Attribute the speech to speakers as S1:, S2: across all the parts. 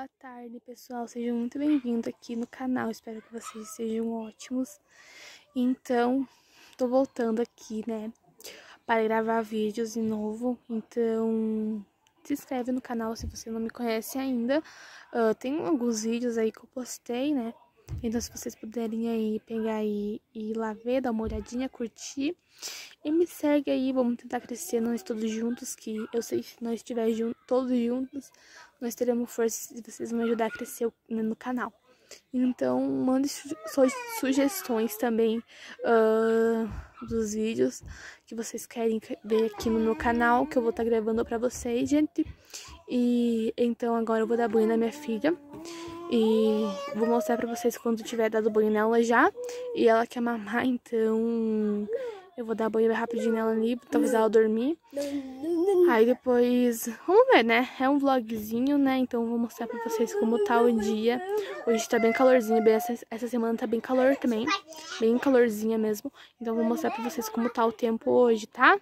S1: Boa tarde, pessoal, sejam muito bem-vindos aqui no canal, espero que vocês sejam ótimos. Então, tô voltando aqui, né, para gravar vídeos de novo, então se inscreve no canal se você não me conhece ainda. Tem alguns vídeos aí que eu postei, né, então se vocês puderem aí pegar aí e ir lá ver, dar uma olhadinha, curtir. E me segue aí, vamos tentar crescer nós todos juntos, que eu sei que se nós estivermos todos juntos, nós teremos força e vocês vão me ajudar a crescer no canal. Então, mande sugestões também dos vídeos que vocês querem ver aqui no meu canal, que eu vou estar gravando pra vocês, gente. E então agora eu vou dar banho na minha filha. E vou mostrar pra vocês quando tiver dado banho nela já. E ela quer mamar, então eu vou dar banho bem rapidinho nela ali, talvez ela dormir. Aí depois, vamos ver, né? É um vlogzinho, né? Então eu vou mostrar pra vocês como tá o dia. Hoje tá bem calorzinho, bem essa semana tá bem calor também. Bem calorzinha mesmo. Então eu vou mostrar pra vocês como tá o tempo hoje, tá?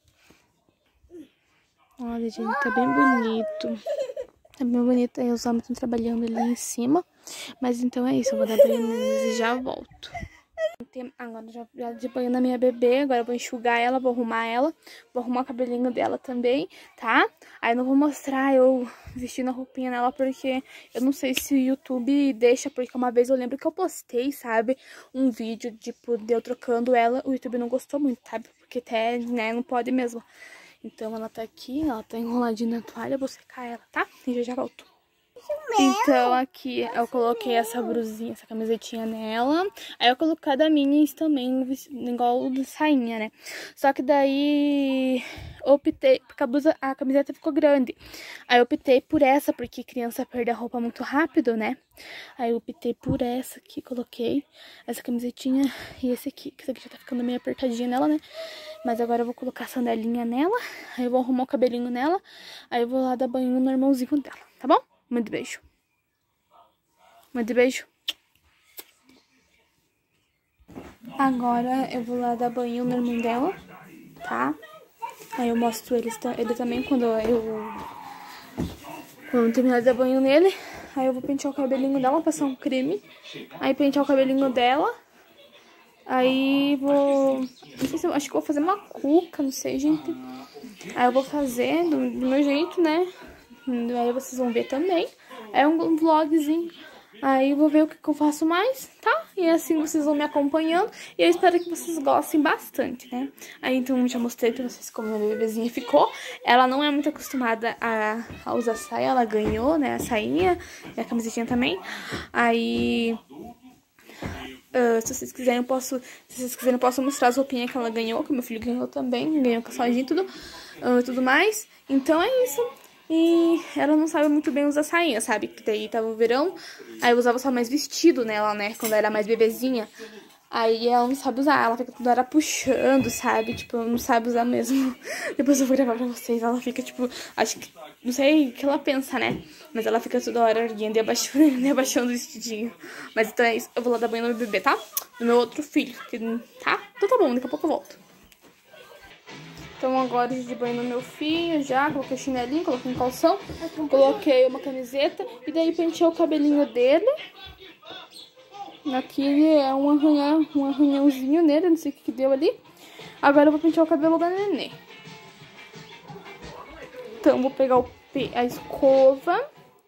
S1: Olha, gente, tá bem bonito. Tá bem bonito, aí os homens estão trabalhando ali em cima. Mas então é isso, eu vou dar banho neles e já volto. Agora já de banho na minha bebê, agora eu vou enxugar ela, vou arrumar o cabelinho dela também, tá? Aí não vou mostrar eu vestindo a roupinha nela, porque eu não sei se o YouTube deixa, porque uma vez eu lembro que eu postei, sabe, um vídeo, tipo, de eu trocando ela, o YouTube não gostou muito, sabe? Porque até, né, não pode mesmo. Então ela tá aqui, ela tá enroladinha na toalha, eu vou secar ela, tá? E já volto. Então aqui eu coloquei essa blusinha, essa camisetinha nela. Aí eu coloquei cada mini também, igual de sainha, né? Só que daí eu optei, porque a camiseta ficou grande. Aí eu optei por essa, porque criança perde a roupa muito rápido, né? Aí eu optei por essa aqui, coloquei essa camisetinha e esse aqui. Que esse aqui já tá ficando meio apertadinha nela, né? Mas agora eu vou colocar a sandalinha nela. Aí eu vou arrumar o cabelinho nela. Aí eu vou lá dar banho no irmãozinho dela, tá bom? Muito beijo. Muito beijo. Agora eu vou lá dar banho no irmão dela, tá? Aí eu mostro ele também quando eu terminar de dar banho nele. Aí eu vou pentear o cabelinho dela, passar um creme. Aí pentear o cabelinho dela. Aí vou... Não sei se acho que vou fazer uma cuca, não sei, gente. Aí eu vou fazer do meu jeito, né? Aí vocês vão ver também. É um vlogzinho. Aí eu vou ver o que eu faço mais, tá? E assim vocês vão me acompanhando. E eu espero que vocês gostem bastante, né? Aí então já mostrei pra vocês como a minha bebezinha ficou. Ela não é muito acostumada a usar saia. Ela ganhou, né? A sainha e a camisetinha também. Aí... se vocês quiserem, eu posso mostrar as roupinhas que ela ganhou, que meu filho ganhou também, ganhou calçadinho e tudo mais. Então é isso. E ela não sabe muito bem usar sainha, sabe? Que daí tava o verão, aí eu usava só mais vestido nela, né? Quando ela era mais bebezinha. Aí ela não sabe usar, ela fica toda hora puxando, sabe? Tipo, não sabe usar mesmo. Depois eu vou gravar pra vocês, ela fica, tipo, acho que, não sei o que ela pensa, né? Mas ela fica toda hora erguendo e abaixando o vestidinho. Mas então é isso, eu vou lá dar banho no meu bebê, tá? No meu outro filho, tá? Então tá bom, daqui a pouco eu volto. Então agora de banho no meu filho, já coloquei chinelinho, coloquei um calção, coloquei uma camiseta e daí pentei o cabelinho dele. Aqui é um arranhãozinho nele, não sei o que deu ali. Agora eu vou pentear o cabelo da nenê. Então vou pegar a escova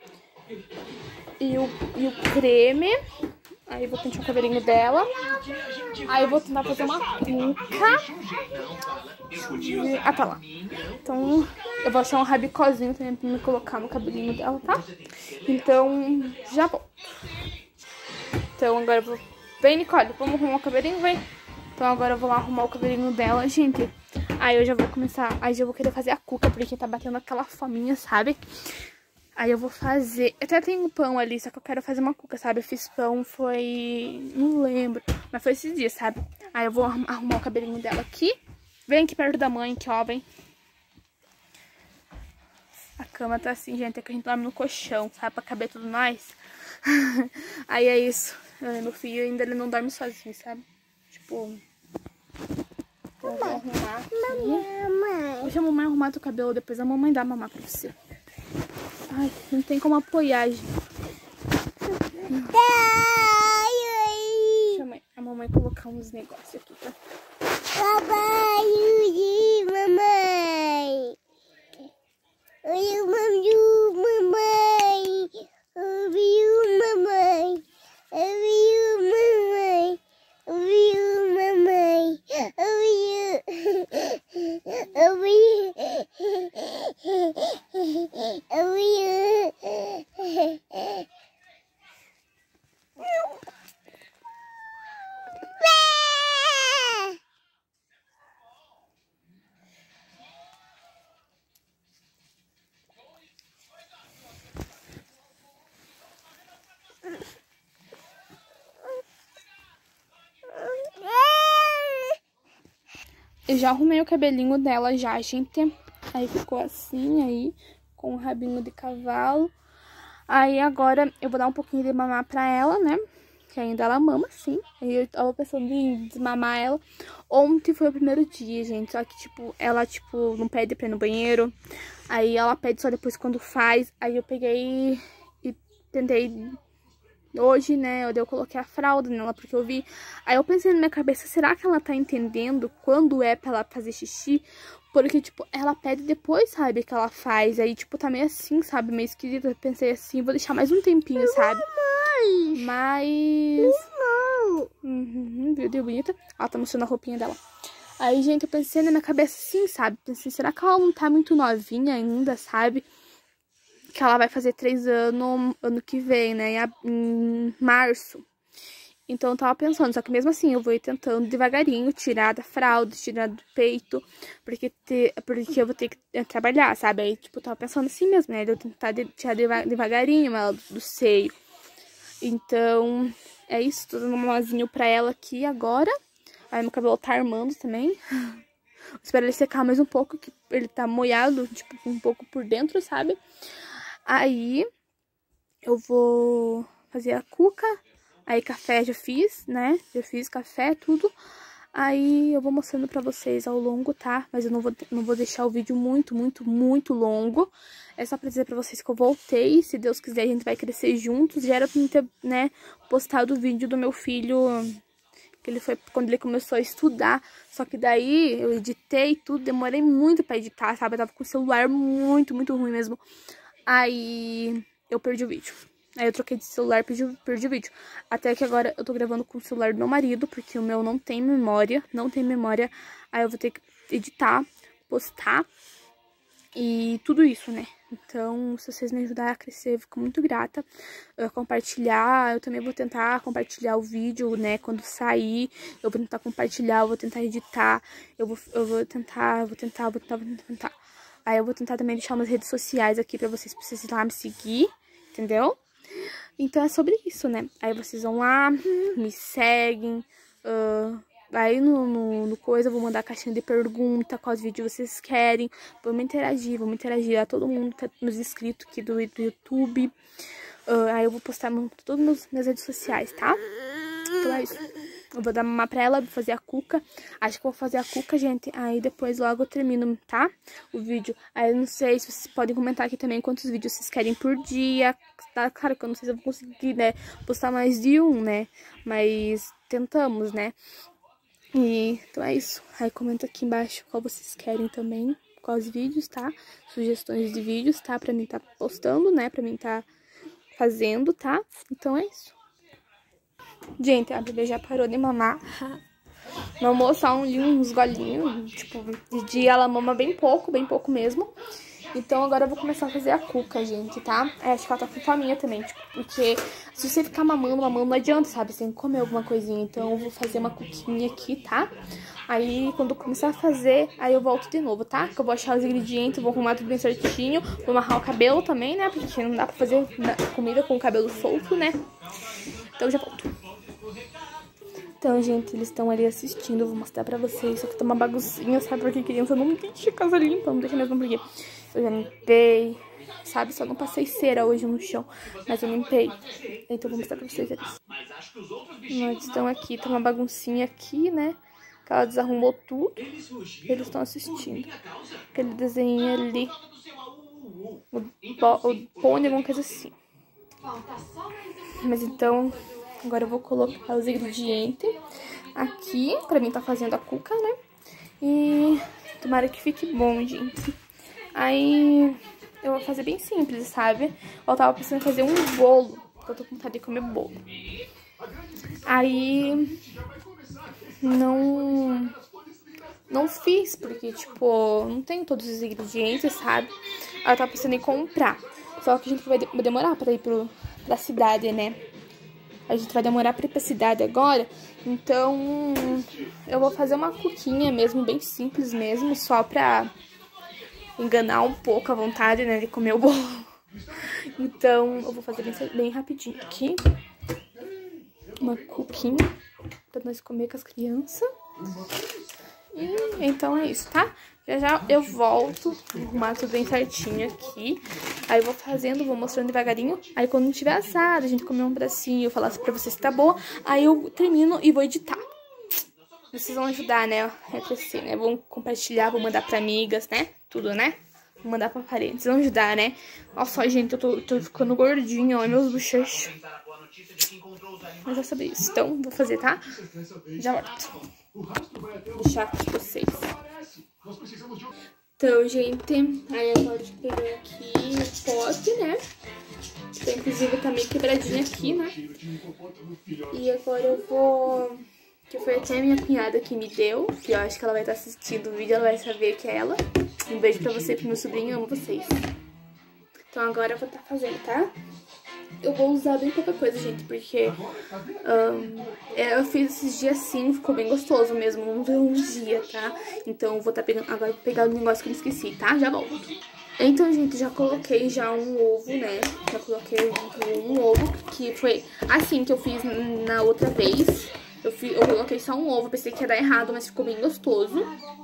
S1: e o creme. Aí vou pentear o cabelinho dela. Aí eu vou tentar fazer uma cuca. Ah, tá lá. Então eu vou achar um rabicozinho também pra me colocar no cabelinho dela, tá? Então já volto. Então agora eu vou... Vem, Nicole, vamos arrumar o cabelinho, vem. Então agora eu vou lá arrumar o cabelinho dela, gente. Aí eu já vou começar... Aí eu vou querer fazer a cuca, porque tá batendo aquela fominha, sabe? Aí eu vou fazer... Eu até tenho pão ali, só que eu quero fazer uma cuca, sabe? Eu fiz pão, foi... Não lembro, mas foi esses dias, sabe? Aí eu vou arrumar o cabelinho dela aqui. Vem aqui perto da mãe, que ó, vem. A cama tá assim, gente, é que a gente dorme no colchão, sabe? Pra caber tudo nós. Aí é isso. Meu filho ainda ele não dorme sozinho, sabe? Tipo... Eu vou arrumar aqui. Deixa a mamãe arrumar teu cabelo, depois a mamãe dá mamar pra você. Ai, não tem como apoiar, gente. Deixa a mamãe colocar uns negócios aqui, tá?
S2: Papai, mamãe. Oi, mamãe.
S1: Eu já arrumei o cabelinho dela já, gente. Aí ficou assim, aí, com o rabinho de cavalo. Aí agora eu vou dar um pouquinho de mamar pra ela, né? Que ainda ela mama, sim. Aí eu tava pensando em desmamar ela. Ontem foi o primeiro dia, gente. Só que, tipo, ela, tipo, não pede pra ir no banheiro. Aí ela pede só depois quando faz. Aí eu peguei e tentei... Hoje, né, eu coloquei a fralda nela, porque eu vi... Aí eu pensei na minha cabeça, será que ela tá entendendo quando é pra ela fazer xixi? Porque, tipo, ela pede depois, sabe, que ela faz. Aí, tipo, tá meio assim, sabe, meio esquisito. Eu pensei assim, vou deixar mais um tempinho, sabe? Mas... viu, deu bonita. Ela tá mostrando a roupinha dela. Aí, gente, eu pensei na minha cabeça assim, sabe? Pensei, será que ela não tá muito novinha ainda, sabe? Que ela vai fazer 3 anos ano que vem, né? Em março. Então eu tava pensando, só que mesmo assim eu vou ir tentando devagarinho tirar da fralda, tirar do peito, porque eu vou ter que trabalhar, sabe? Aí, tipo, eu tava pensando assim mesmo, né? De eu tentar tirar devagarinho ela do seio. Então, é isso, tô dando um mamazinho pra ela aqui agora. Aí meu cabelo tá armando também. Espero ele secar mais um pouco, que ele tá molhado, tipo, um pouco por dentro, sabe? Aí, eu vou fazer a cuca. Aí, café já fiz, né? Já fiz café, tudo. Aí, eu vou mostrando pra vocês ao longo, tá? Mas eu não vou deixar o vídeo muito longo. É só pra dizer pra vocês que eu voltei. Se Deus quiser, a gente vai crescer juntos. Já era pra mim ter, né, postado o vídeo do meu filho... Que ele foi quando ele começou a estudar. Só que daí eu editei tudo, demorei muito pra editar, sabe? Eu tava com o celular muito ruim mesmo. Aí eu perdi o vídeo. Aí eu troquei de celular e perdi o vídeo. Até que agora eu tô gravando com o celular do meu marido, porque o meu não tem memória. Aí eu vou ter que editar, postar e tudo isso, né? Então, se vocês me ajudarem a crescer, eu fico muito grata. Compartilhar, eu também vou tentar compartilhar o vídeo, né? Quando sair, eu vou tentar compartilhar, eu vou tentar editar, eu vou tentar. Aí eu vou tentar também deixar umas redes sociais aqui pra vocês ir lá me seguir, entendeu? Então é sobre isso, né? Aí vocês vão lá, me seguem, aí no coisa eu vou mandar a caixinha de pergunta, quais vídeos vocês querem. Vamos interagir. A todo mundo tá nos inscritos aqui do YouTube. Aí eu vou postar todas as minhas redes sociais, tá? Então é isso. Eu vou dar mamar pra ela, vou fazer a cuca. Acho que eu vou fazer a cuca, gente. Aí depois logo eu termino, tá? O vídeo. Aí eu não sei se vocês podem comentar aqui também quantos vídeos vocês querem por dia. Tá claro que eu não sei se eu vou conseguir, né, postar mais de um, né? Mas tentamos, né? E então é isso. Aí comenta aqui embaixo qual vocês querem também. Quais vídeos, tá? Sugestões de vídeos, tá? Pra mim tá postando, né? Pra mim tá fazendo, tá? Então é isso. Gente, a bebê já parou de mamar. Mamou só uns golinhos. Tipo, de dia ela mama bem pouco mesmo. Então agora eu vou começar a fazer a cuca, gente, tá? Acho que ela tá com faminha também, tipo, porque se você ficar mamando, não adianta, sabe? Você tem que comer alguma coisinha. Então eu vou fazer uma cuquinha aqui, tá? Aí quando eu começar a fazer, aí eu volto de novo, tá? Que eu vou achar os ingredientes, vou arrumar tudo bem certinho. Vou amarrar o cabelo também, né? Porque não dá pra fazer comida com o cabelo solto, né? Então eu já volto. Então, gente, eles estão ali assistindo, eu vou mostrar pra vocês. Só que tá uma baguncinha, sabe? Porque criança não deixa a casa limpa, não deixa mesmo porque eu já limpei, sabe? Só não passei cera hoje no chão, mas eu limpei. Então eu vou mostrar pra vocês eles. Eles estão aqui, tá uma baguncinha aqui, né? Que ela desarrumou tudo. Eles estão assistindo. Aquele desenho ali. O pônei, alguma coisa assim. Mas então, agora eu vou colocar os ingredientes aqui, pra mim tá fazendo a cuca, né? E tomara que fique bom, gente. Aí eu vou fazer bem simples, sabe? Eu tava pensando em fazer um bolo, porque eu tô com vontade de comer bolo. Aí não fiz, porque, tipo, não tenho todos os ingredientes, sabe? Aí eu tava pensando em comprar. Só que a gente vai demorar pra ir pra cidade, né? A gente vai demorar pra ir pra cidade agora. Então, eu vou fazer uma cuquinha mesmo, bem simples mesmo, só pra enganar um pouco a vontade, né, de comer o bolo. Então, eu vou fazer bem rapidinho aqui. Uma cuquinha pra nós comer com as crianças. E então é isso, tá? Já eu volto, vou arrumar tudo bem certinho aqui. Aí eu vou fazendo, vou mostrando devagarinho. Aí quando tiver assado, a gente comer um pedacinho, eu falar pra vocês se tá boa. Aí eu termino e vou editar. Vocês vão ajudar, né? A crescer, né? Vão compartilhar, vou mandar pra amigas, né? Tudo, né? Vou mandar pra parentes, vão ajudar, né? Nossa, gente, eu tô ficando gordinha, olha meus bochechos. Mas é sobre isso. Então, vou fazer, tá? Já volto. Vou deixar aqui pra vocês. Então, gente, aí agora eu peguei aqui o pote, né? Que inclusive tá meio quebradinho aqui, né? E agora eu vou... Que foi até a minha cunhada que me deu. Que eu acho que ela vai estar assistindo o vídeo, ela vai saber que é ela. Um beijo pra você e pro meu sobrinho, eu amo vocês. Então agora eu vou estar fazendo, tá? Eu vou usar bem pouca coisa, gente, porque eu fiz esses dias assim, ficou bem gostoso mesmo, não deu um dia, tá? Então eu vou estar pegando, agora vou pegar o negócio que eu esqueci, tá? Já volto. Então, gente, já coloquei já um ovo, né? Já coloquei um ovo, que foi assim que eu fiz na outra vez. Eu coloquei só um ovo, pensei que ia dar errado, mas ficou bem gostoso.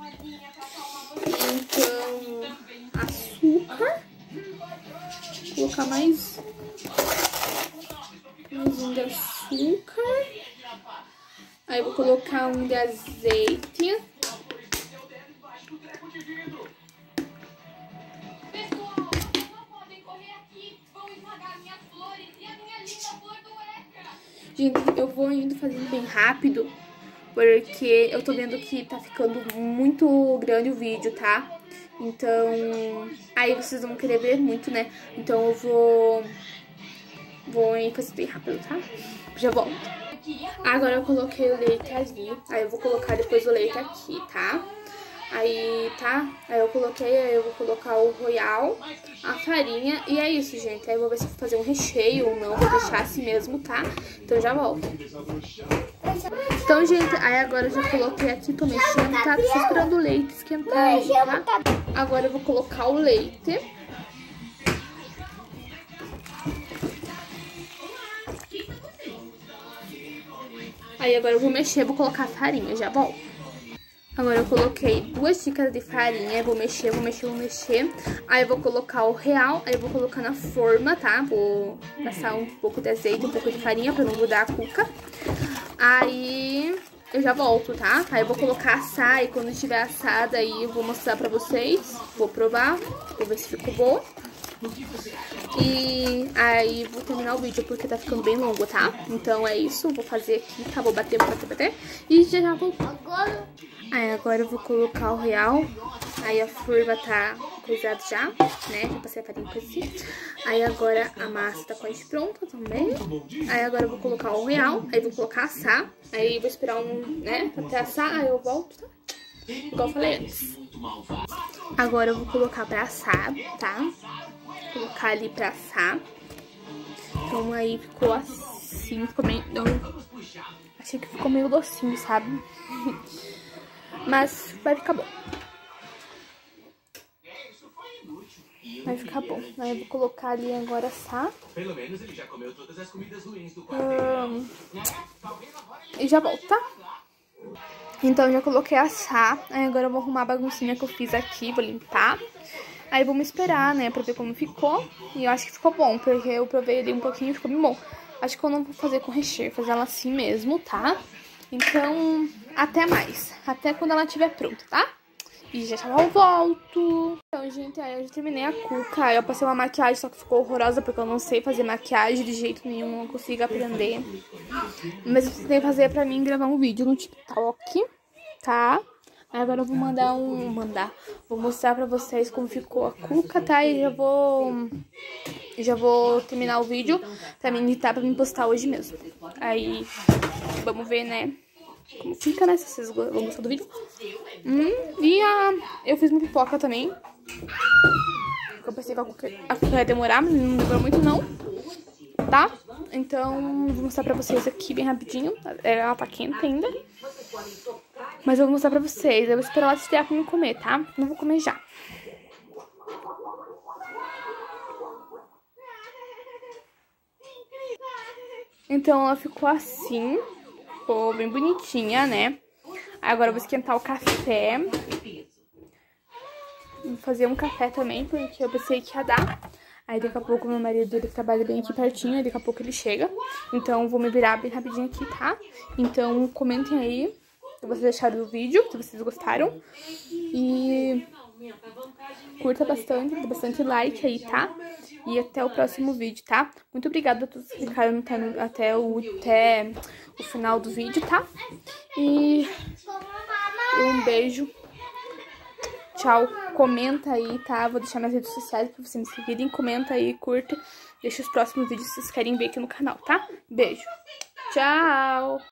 S1: Então, açúcar. Vou colocar mais um de açúcar. Aí eu vou colocar um de azeite. Gente, eu vou indo fazendo bem rápido, porque eu tô vendo que tá ficando muito grande o vídeo, tá? Então, aí vocês vão querer ver muito, né? Então eu vou ir fazer bem rápido, tá? Já volto. Agora eu coloquei o leite ali, aí eu vou colocar depois o leite aqui, tá? Aí, tá? Aí eu vou colocar o royal, a farinha e é isso, gente. Aí eu vou ver se vou fazer um recheio ou não, vou deixar assim mesmo, tá? Então já volto. Então, gente, aí agora eu já coloquei aqui, tô mexendo, tá? Tô esperando o leite esquentar aí, tá? Agora eu vou colocar o leite. Aí agora eu vou mexer, vou colocar a farinha, já volto. Agora eu coloquei 2 xícaras de farinha, vou mexer. Aí eu vou colocar o real, aí eu vou colocar na forma, tá? Vou passar um pouco de azeite, um pouco de farinha pra não grudar a cuca. Aí eu já volto, tá? Aí eu vou colocar assar e quando estiver assada aí eu vou mostrar pra vocês. Vou provar, vou ver se ficou bom. E aí vou terminar o vídeo porque tá ficando bem longo, tá? Então é isso, vou fazer aqui, tá? Vou bater. E já vou... Aí agora eu vou colocar o real. Aí a forma tá coisada já, né? Já passei a farinha com esse. Aí agora a massa tá quase pronta também. Aí agora eu vou colocar o real. Aí vou colocar assar. Aí vou esperar né? Até assar, aí eu volto, tá? Igual eu falei antes. Agora eu vou colocar pra assar, tá? Vou colocar ali pra assar. Então aí ficou assim, ficou meio... Achei que ficou meio docinho, sabe? Mas vai ficar bom. Vai ficar bom. Aí eu vou colocar ali agora assar. Pelo menos ele já comeu todas as comidas ruins do e já volto, tá? Então eu já coloquei assar. Aí agora eu vou arrumar a baguncinha que eu fiz aqui, vou limpar. Aí vamos esperar, né, pra ver como ficou. E eu acho que ficou bom, porque eu provei ali um pouquinho e ficou bem bom. Acho que eu não vou fazer com recheio, vou fazer ela assim mesmo, tá? Então, até mais. Até quando ela estiver pronta, tá? E já eu volto. Então, gente, aí eu já terminei a cuca. Aí eu passei uma maquiagem, só que ficou horrorosa, porque eu não sei fazer maquiagem de jeito nenhum, não consigo aprender. Mas eu tentei fazer pra mim gravar um vídeo no TikTok, tá? Agora eu vou vou mostrar pra vocês como ficou a cuca, tá? E já vou terminar o vídeo pra mim editar, pra mim postar hoje mesmo. Aí, vamos ver, né, como fica, né, se vocês vão gostar do vídeo. Eu fiz uma pipoca também. Eu pensei que a cuca ia demorar, mas não demorou muito não, tá? Então, vou mostrar pra vocês aqui bem rapidinho. Ela tá quente ainda. Mas eu vou mostrar pra vocês. Eu vou esperar ela esfriar pra mim comer, tá? Não vou comer já. Então, ela ficou assim. Ficou bem bonitinha, né? Agora eu vou esquentar o café. Vou fazer um café também, porque eu pensei que ia dar. Aí daqui a pouco meu marido, ele trabalha bem aqui pertinho, aí daqui a pouco ele chega. Então vou me virar bem rapidinho aqui, tá? Então comentem aí se vocês acharam do vídeo, se vocês gostaram. E curta bastante, dê bastante like aí, tá? E até o próximo vídeo, tá? Muito obrigada a todos que ficaram até o final do vídeo, tá? E um beijo. Tchau, comenta aí, tá? Vou deixar nas redes sociais pra vocês me seguirem. Comenta aí, curta. Deixa os próximos vídeos que vocês querem ver aqui no canal, tá? Beijo. Tchau!